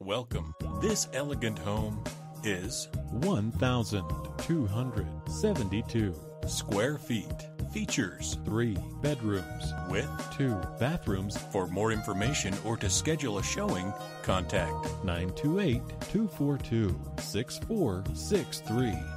Welcome. This elegant home is 1,272 square feet. Features 3 bedrooms with 2 bathrooms. For more information or to schedule a showing, contact 928-242-6463.